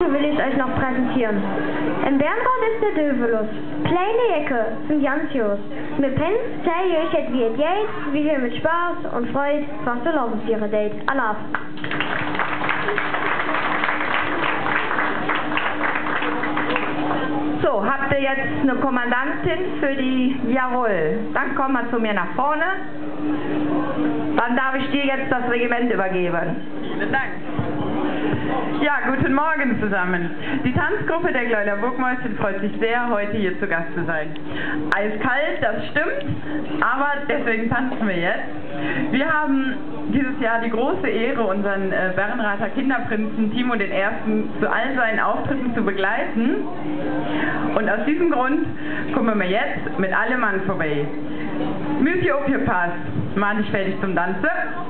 Sachen will ich euch noch präsentieren. Im Bernrad ist der Dövelus. Kleine Ecke sind Jantios. Mit Pens zeige ich euch, wie es geht, wie ihr mit Spaß und Freude fast so laufen für ihre Date. Allah. So, habt ihr jetzt eine Kommandantin für die? Jawohl. Dann komm mal zu mir nach vorne. Dann darf ich dir jetzt das Regiment übergeben. Vielen Dank. Ja, guten Morgen zusammen. Die Tanzgruppe der Gleuner Burgmäuschen freut sich sehr, heute hier zu Gast zu sein. Eiskalt, das stimmt, aber deswegen tanzen wir jetzt. Wir haben dieses Jahr die große Ehre, unseren Bernrather Kinderprinzen Timo I. zu all seinen Auftritten zu begleiten. Und aus diesem Grund kommen wir jetzt mit allem Mann vorbei. Müsst aufgepasst, mach dich fertig zum Tanzen.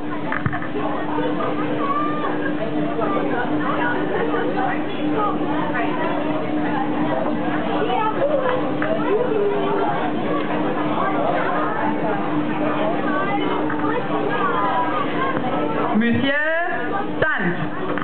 Monsieur, tanz!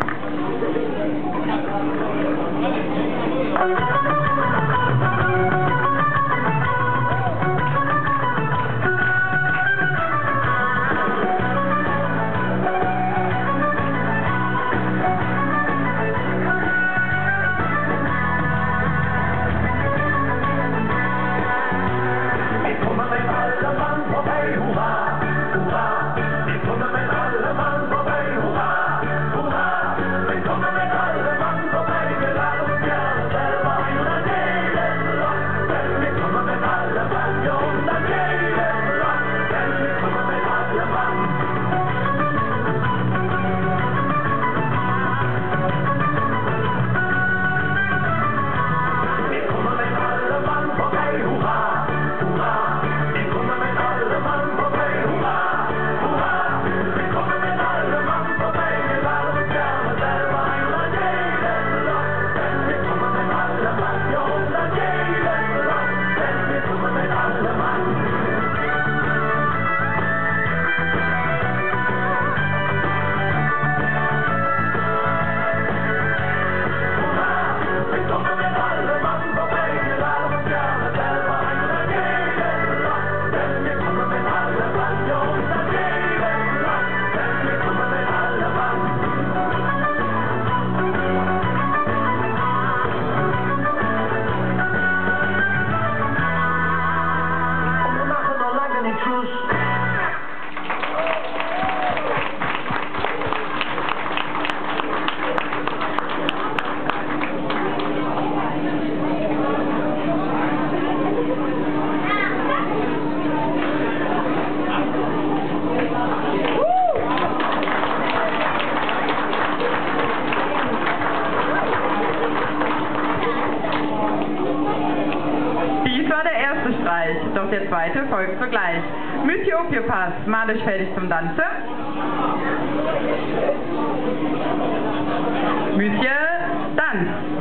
Doch der zweite folgt sogleich. Müsst ihr aufgepasst, mal euch fertig zum Tanzen. Müsst ihr tanzt.